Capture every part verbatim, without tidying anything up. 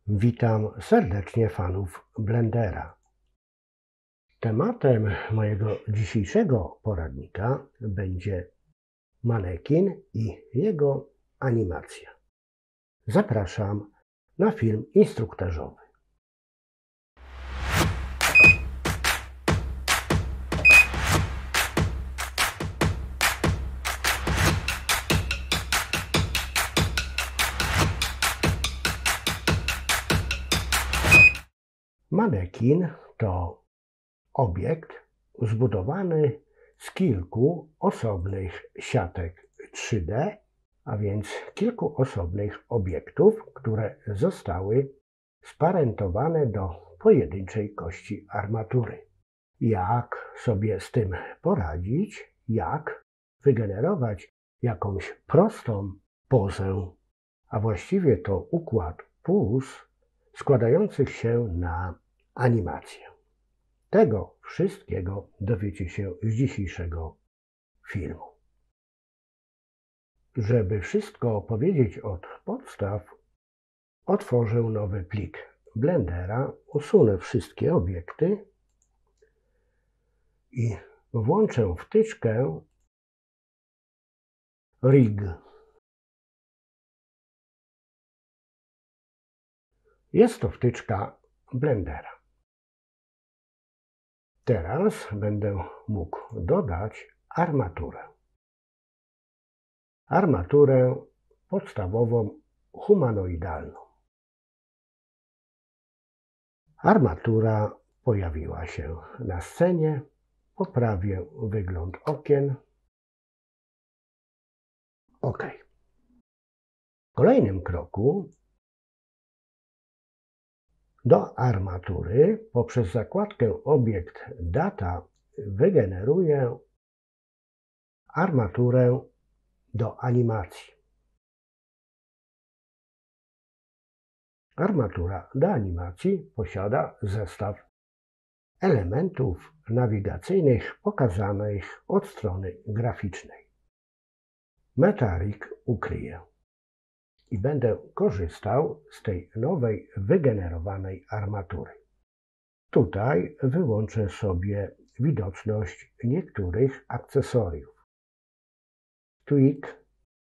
Witam serdecznie fanów Blendera. Tematem mojego dzisiejszego poradnika będzie manekin i jego animacja. Zapraszam na film instruktażowy. Manekin to obiekt zbudowany z kilku osobnych siatek trzy D, a więc kilku osobnych obiektów, które zostały sparentowane do pojedynczej kości armatury. Jak sobie z tym poradzić? Jak wygenerować jakąś prostą pozę, a właściwie to układ póz składających się na animację. Tego wszystkiego dowiecie się z dzisiejszego filmu. Żeby wszystko powiedzieć od podstaw, otworzę nowy plik Blendera, usunę wszystkie obiekty i włączę wtyczkę Rig. Jest to wtyczka Blendera. Teraz będę mógł dodać armaturę. Armaturę podstawową humanoidalną. Armatura pojawiła się na scenie. Poprawię wygląd okien. OK. W kolejnym kroku do armatury poprzez zakładkę Obiekt Data wygeneruję armaturę do animacji. Armatura do animacji posiada zestaw elementów nawigacyjnych pokazanych od strony graficznej. Metarik ukryję i będę korzystał z tej nowej wygenerowanej armatury. Tutaj wyłączę sobie widoczność niektórych akcesoriów. Tweak.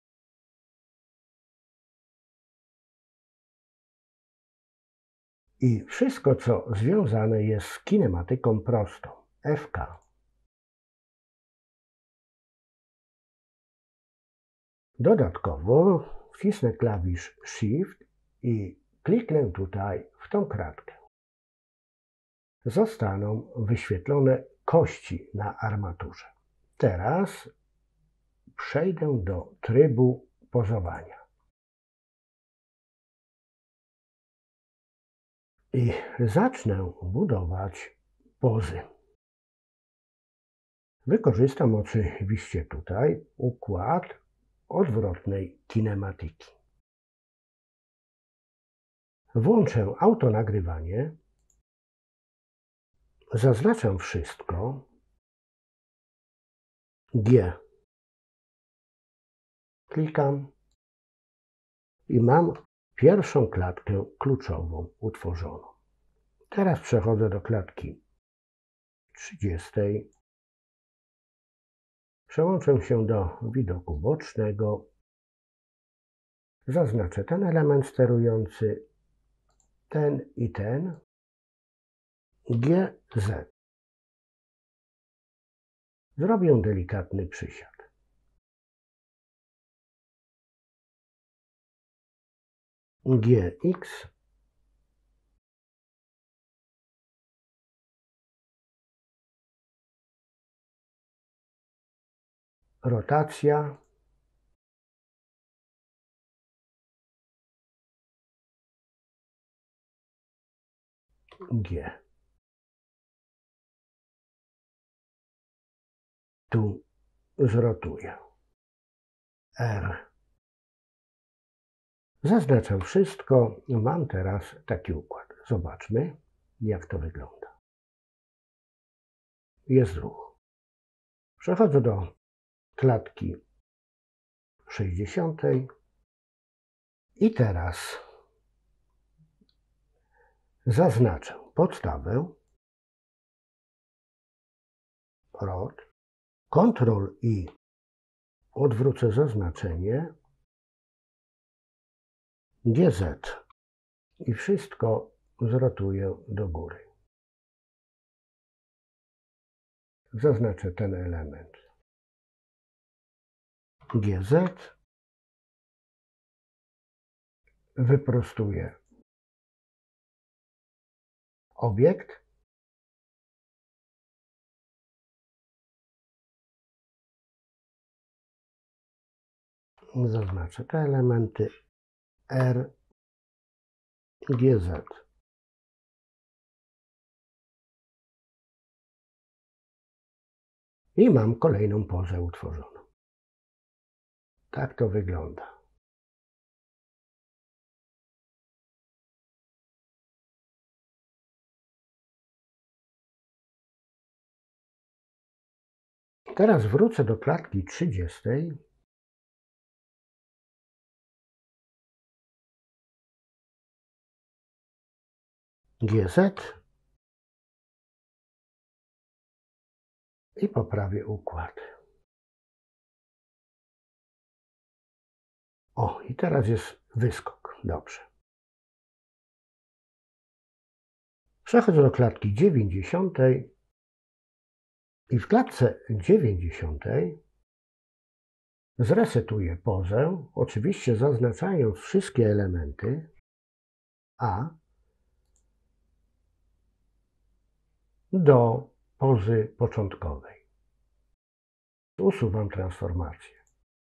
I wszystko, co związane jest z kinematyką prostą. F K. Dodatkowo wcisnę klawisz Shift i kliknę tutaj w tą kratkę. Zostaną wyświetlone kości na armaturze. Teraz przejdę do trybu pozowania. I zacznę budować pozy. Wykorzystam oczywiście tutaj układ odwrotnej kinematyki. Włączę autonagrywanie. Zaznaczam wszystko. G. Klikam i mam pierwszą klatkę kluczową utworzoną. Teraz przechodzę do klatki trzydziestej. Przełączę się do widoku bocznego. Zaznaczę ten element sterujący, ten i ten. G Z. Zrobię delikatny przysiad. G X. Rotacja. G. Tu zrotuję. R. Zaznaczam wszystko. Mam teraz taki układ. Zobaczmy, jak to wygląda. Jest ruch. Przechodzę do klatki sześćdziesiątej i teraz Zaznaczę podstawę, rod, kontrol i odwrócę zaznaczenie, G Z i wszystko zrotuję do góry. Zaznaczę ten element. G Z, wyprostuję obiekt, zaznaczę te elementy R, G Z. I mam kolejną pozę utworzoną. Tak to wygląda. Teraz wrócę do klatki trzydziestej. G Z i poprawię układ. O, i teraz jest wyskok. Dobrze. Przechodzę do klatki dziewięćdziesiątej i w klatce dziewięćdziesiątej zresetuję pozę, oczywiście zaznaczając wszystkie elementy, a do pozy początkowej. Usuwam transformację.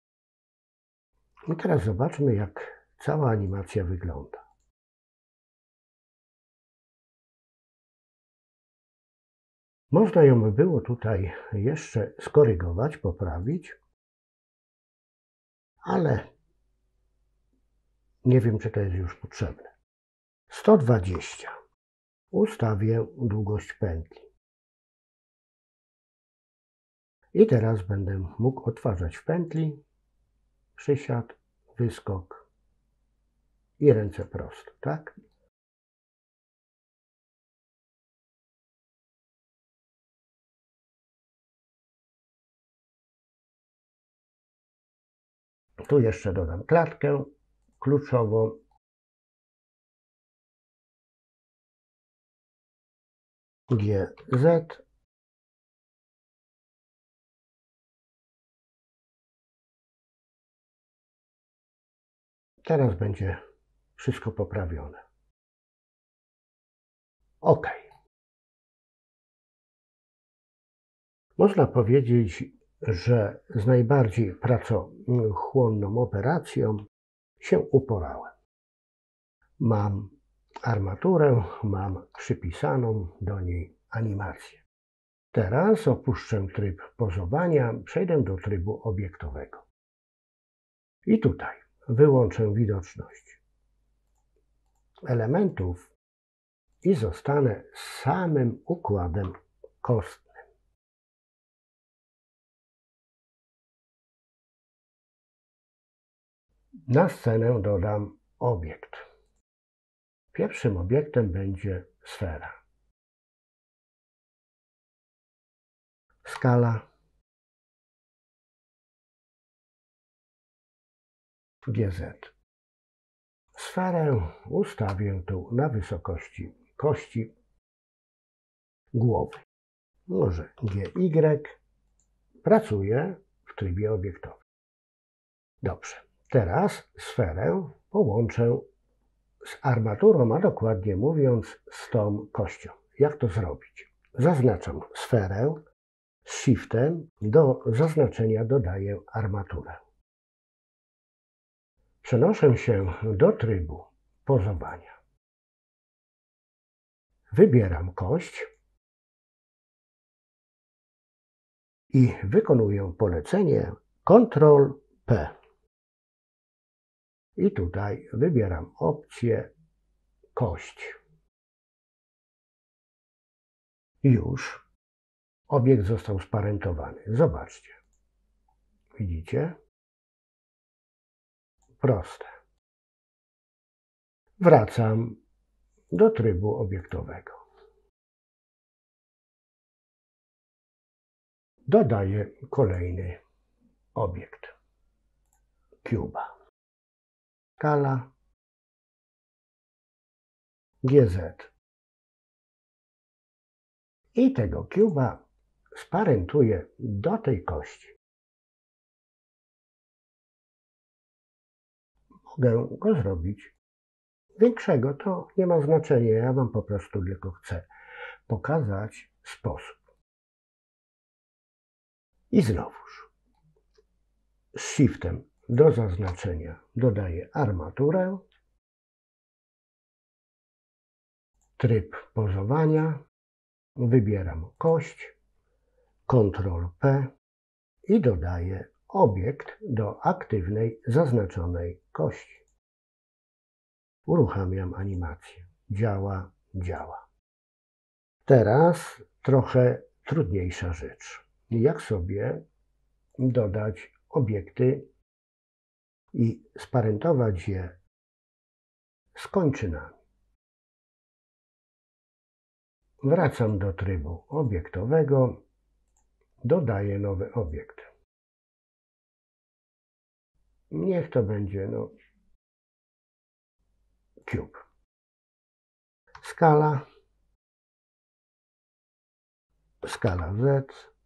I teraz zobaczmy, jak cała animacja wygląda. Można ją by było tutaj jeszcze skorygować, poprawić, ale nie wiem, czy to jest już potrzebne. sto dwadzieścia. Ustawię długość pętli. I teraz będę mógł odtwarzać w pętli, przysiad, wyskok i ręce prosto, tak? Tu jeszcze dodam klatkę kluczową. G Z. Teraz będzie wszystko poprawione. OK. Można powiedzieć, że z najbardziej pracochłonną operacją się uporałem. Mam armaturę, mam przypisaną do niej animację. Teraz opuszczę tryb pozowania, przejdę do trybu obiektowego. I tutaj wyłączę widoczność elementów i zostanę samym układem kostnym. Na scenę dodam obiekt. Pierwszym obiektem będzie sfera. Skala G Z. Sferę ustawię tu na wysokości kości głowy. Może G Y. Pracuję w trybie obiektowym. Dobrze. Teraz sferę połączę z armaturą, a dokładnie mówiąc z tą kością. Jak to zrobić? Zaznaczam sferę, z shiftem do zaznaczenia dodaję armaturę. Przenoszę się do trybu pozowania. Wybieram kość i wykonuję polecenie kontrol P. I tutaj wybieram opcję kość. Już obiekt został sparentowany. Zobaczcie. Widzicie? Proste. Wracam do trybu obiektowego. Dodaję kolejny obiekt. Cuba. Skala. G Z. I tego cuba sparentuję do tej kości. Mogę go zrobić większego, to nie ma znaczenia, ja wam po prostu tylko chcę pokazać sposób. I znowuż z shiftem do zaznaczenia dodaję armaturę, tryb pozowania, wybieram kość, kontrol P i dodaję obiekt do aktywnej zaznaczonej kości. Uruchamiam animację. Działa, działa. Teraz trochę trudniejsza rzecz. Jak sobie dodać obiekty i sparentować je z kończynami. Wracam do trybu obiektowego, dodaję nowy obiekt. Niech to będzie no, cube. Skala, skala Z,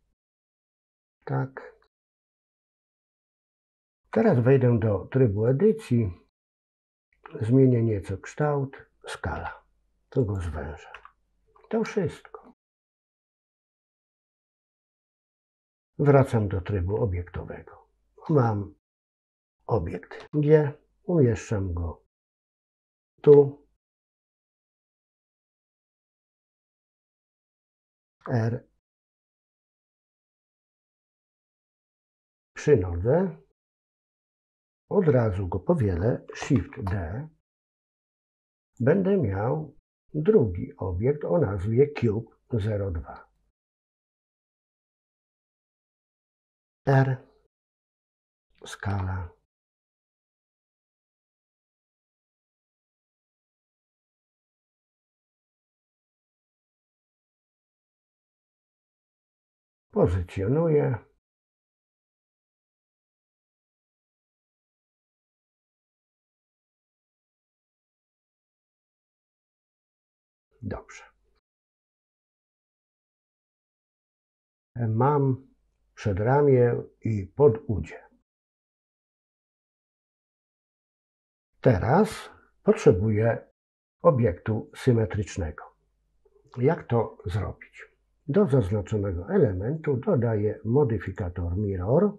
tak. Teraz wejdę do trybu edycji, zmienię nieco kształt, skala, to go zwężę. To wszystko. Wracam do trybu obiektowego. Mam obiekt G, umieszczam go tu, R, przy nodze, od razu go powielę, Shift D, będę miał drugi obiekt o nazwie Cube zero dwa. R, skala, pozycjonuję, dobrze. Mam przedramię i podudzie. Teraz potrzebuję obiektu symetrycznego. Jak to zrobić? Do zaznaczonego elementu dodaję modyfikator Mirror,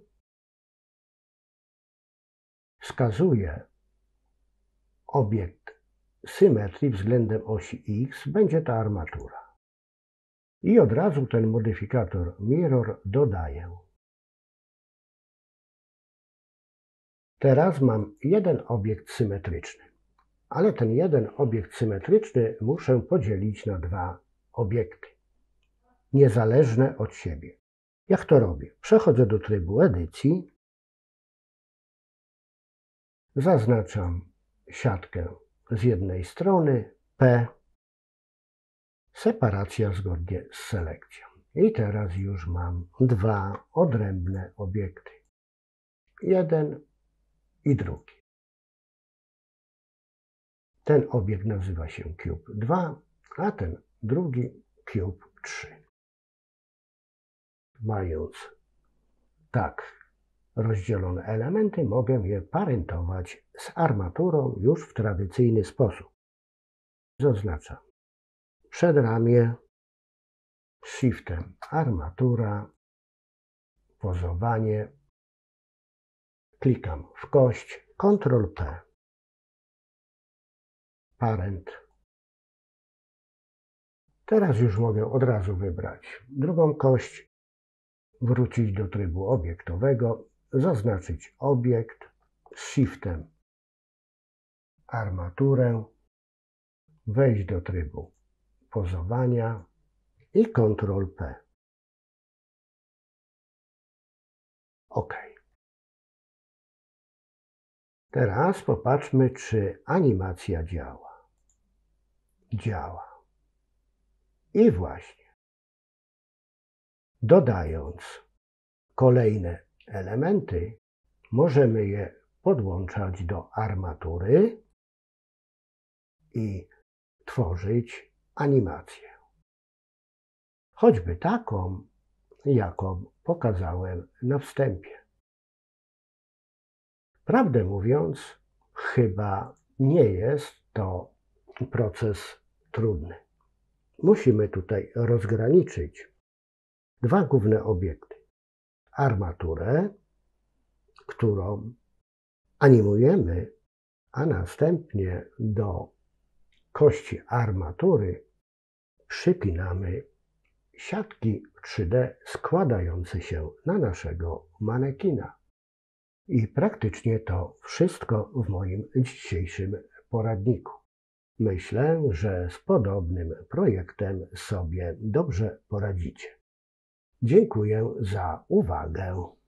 wskazuję obiekt symetrii względem osi X, będzie to armatura. I od razu ten modyfikator Mirror dodaję. Teraz mam jeden obiekt symetryczny, ale ten jeden obiekt symetryczny muszę podzielić na dwa obiekty, niezależne od siebie. Jak to robię? Przechodzę do trybu edycji, zaznaczam siatkę z jednej strony, P, separacja zgodnie z selekcją. I teraz już mam dwa odrębne obiekty. Jeden i drugi. Ten obiekt nazywa się Cube dwa, a ten drugi Cube trzy. Mając tak rozdzielone elementy, mogę je parentować z armaturą już w tradycyjny sposób. Zaznaczam przedramię, shiftem armatura, pozowanie, klikam w kość, kontrol P, parent. Teraz już mogę od razu wybrać drugą kość, wrócić do trybu obiektowego, zaznaczyć obiekt, z shiftem armaturę, wejść do trybu pozowania i kontrol P. OK. Teraz popatrzmy, czy animacja działa. działa. I właśnie, dodając kolejne elementy, możemy je podłączać do armatury i tworzyć animację. Choćby taką, jaką pokazałem na wstępie. Prawdę mówiąc, chyba nie jest to proces trudny. Musimy tutaj rozgraniczyć dwa główne obiekty. Armaturę, którą animujemy, a następnie do kości armatury przypinamy siatki trzy D składające się na naszego manekina. I praktycznie to wszystko w moim dzisiejszym poradniku. Myślę, że z podobnym projektem sobie dobrze poradzicie. Dziękuję za uwagę.